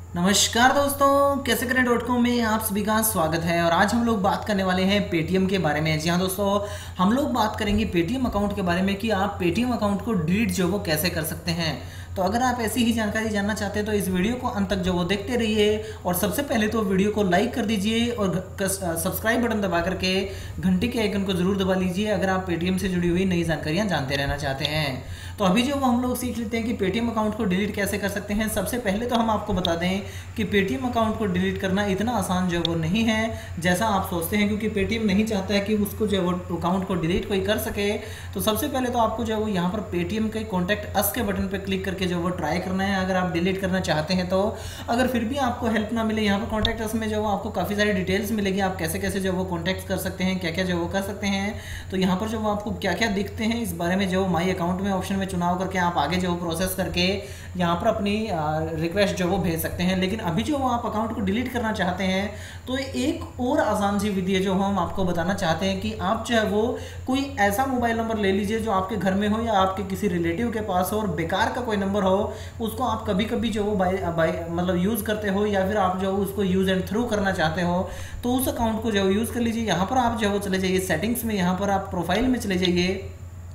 नमस्कार दोस्तों, कैसे करें .com में आप सभी का स्वागत है। और आज हम लोग बात करने वाले हैं पेटीएम के बारे में। जी हाँ दोस्तों, हम लोग बात करेंगे पेटीएम अकाउंट के बारे में कि आप पेटीएम अकाउंट को डिलीट जो वो कैसे कर सकते हैं। तो अगर आप ऐसी ही जानकारी जानना चाहते हैं तो इस वीडियो को अंत तक जो वो देखते रहिए। और सबसे पहले तो वीडियो को लाइक कर दीजिए और सब्सक्राइब बटन दबा करके घंटी के आइकन को जरूर दबा लीजिए अगर आप पेटीएम से जुड़ी हुई नई जानकारियां जानते रहना चाहते हैं। तो अभी जो हम लोग सीख लेते हैं कि पेटीएम अकाउंट को डिलीट कैसे कर सकते हैं। सबसे पहले तो हम आपको बता दें कि पेटीएम अकाउंट को डिलीट करना इतना आसान जो वो नहीं है जैसा आप सोचते हैं, क्योंकि पेटीएम नहीं चाहता है कि उसको जो वो अकाउंट को डिलीट कोई कर सके। तो सबसे पहले तो आपको जो वो यहाँ पर पेटीएम के कॉन्टैक्ट अस के बटन पर क्लिक करके जो वो ट्राई करना है अगर आप डिलीट करना चाहते हैं तो। अगर फिर भी आपको हेल्प ना मिले, यहाँ पर कॉन्टैक्ट अस में जो वो आपको काफ़ी सारी डिटेल्स मिलेगी, आप कैसे कैसे जो वो कॉन्टैक्ट कर सकते हैं, क्या क्या जो वो कर सकते हैं। तो यहाँ पर जो वो आपको क्या क्या दिखते हैं इस बारे में जो माई अकाउंट में ऑप्शन में चुनाव करके आप आगे जो प्रोसेस करके यहाँ पर अपनी रिक्वेस्ट जो वो भेज सकते हैं। लेकिन अभी जो आप अकाउंट को डिलीट करना चाहते हैं तो एक और आसान सी विधि है जो हम आपको बताना चाहते हैं कि आप जो है वो कोई ऐसा मोबाइल नंबर ले लीजिए जो आपके घर में हो या आपके किसी रिलेटिव के पास हो और बेकार का कोई नंबर हो, उसको आप कभी कभी जो वो मतलब यूज़ करते हो या फिर आप जो उसको यूज़ एंड थ्रू करना चाहते हो, तो उस अकाउंट को जो यूज़ कर लीजिए। यहाँ पर आप जो वो चले जाइए सेटिंग्स में, यहाँ पर आप प्रोफाइल में चले जाइए,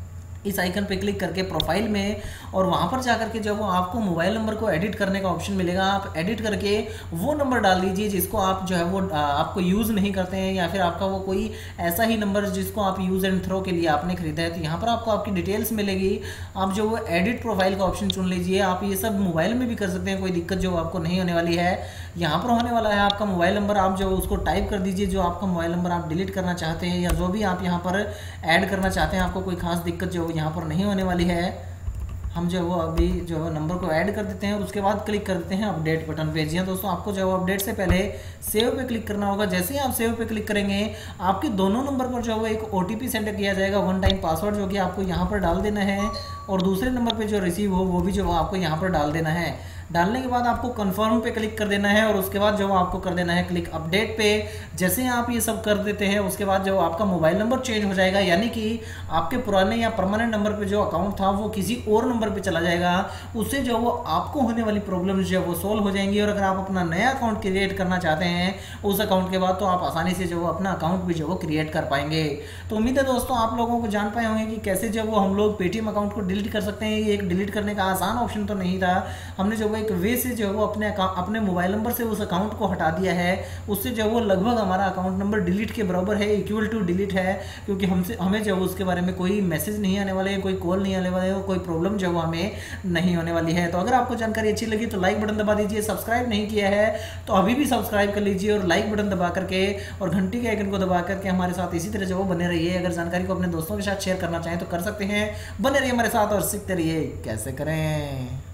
इस आइकन पे क्लिक करके प्रोफाइल में, और वहाँ पर जाकर के जब वो आपको मोबाइल नंबर को एडिट करने का ऑप्शन मिलेगा, आप एडिट करके वो नंबर डाल दीजिए जिसको आप जो है वो आपको यूज़ नहीं करते हैं या फिर आपका वो कोई ऐसा ही नंबर जिसको आप यूज़ एंड थ्रो के लिए आपने खरीदा है। तो यहाँ पर आपको आपकी डिटेल्स मिलेगी, आप जो वो एडिट प्रोफाइल का ऑप्शन चुन लीजिए। आप ये सब मोबाइल में भी कर सकते हैं, कोई दिक्कत जो आपको नहीं होने वाली है। यहाँ पर होने वाला है आपका मोबाइल नंबर, आप जो उसको टाइप कर दीजिए जो आपका मोबाइल नंबर आप डिलीट करना चाहते हैं या जो भी आप यहाँ पर ऐड करना चाहते हैं। आपको कोई खास दिक्कत जो यहाँ पर नहीं होने वाली है। हम जो वो अभी जो है नंबर को ऐड कर देते हैं और उसके बाद क्लिक कर देते हैं अपडेट बटन पे। जी हाँ दोस्तों, आपको जो अपडेट से पहले सेव पे क्लिक करना होगा। जैसे ही आप सेव पे क्लिक करेंगे आपके दोनों नंबर पर जो है एक OTP सेंड किया जाएगा, वन टाइम पासवर्ड जो कि आपको यहाँ पर डाल देना है, और दूसरे नंबर पर जो रिसीव हो वो भी जो आपको यहाँ पर डाल देना है। डालने के बाद आपको कंफर्म पे क्लिक कर देना है और उसके बाद जो आपको कर देना है क्लिक अपडेट पे। जैसे ही आप ये सब कर देते हैं उसके बाद जो आपका मोबाइल नंबर चेंज हो जाएगा, यानी कि आपके पुराने या परमानेंट नंबर पे जो अकाउंट था वो किसी और नंबर पे चला जाएगा। उससे जो वो आपको होने वाली प्रॉब्लम जो है वो सोल्व हो जाएंगी। और अगर आप अपना नया अकाउंट क्रिएट करना चाहते हैं उस अकाउंट के बाद, तो आप आसानी से जो वो अपना अकाउंट भी जो वो क्रिएट कर पाएंगे। तो उम्मीद है दोस्तों आप लोगों को जान पाए होंगे कि कैसे जो वो हम लोग पेटीएम अकाउंट को डिलीट कर सकते हैं। ये एक डिलीट करने का आसान ऑप्शन तो नहीं था, हमने जो वो एक वे से जो वो अपने मोबाइल नंबर से उस अकाउंट को हटा दिया है। उससे जो वो लगभग हमारा अकाउंट नंबर डिलीट के बराबर है, इक्वल टू डिलीट है, क्योंकि हमें जो उसके बारे में कोई मैसेज नहीं आने वाले हैं, कोई कॉल नहीं आने वाले हैं, कोई प्रॉब्लम जो वो हमें नहीं होने वाली है। तो अगर आपको जानकारी अच्छी लगी तो लाइक बटन दबा दीजिए। सब्सक्राइब नहीं किया है तो अभी भी सब्सक्राइब कर लीजिए और लाइक बटन दबा करके और घंटी के आइकन को दबा करके हमारे साथ इसी तरह जो वो बने रहिए। अगर जानकारी को अपने दोस्तों के साथ शेयर करना चाहें तो कर सकते हैं। बने रहिए हमारे साथ और सीखते रहिए कैसे करें।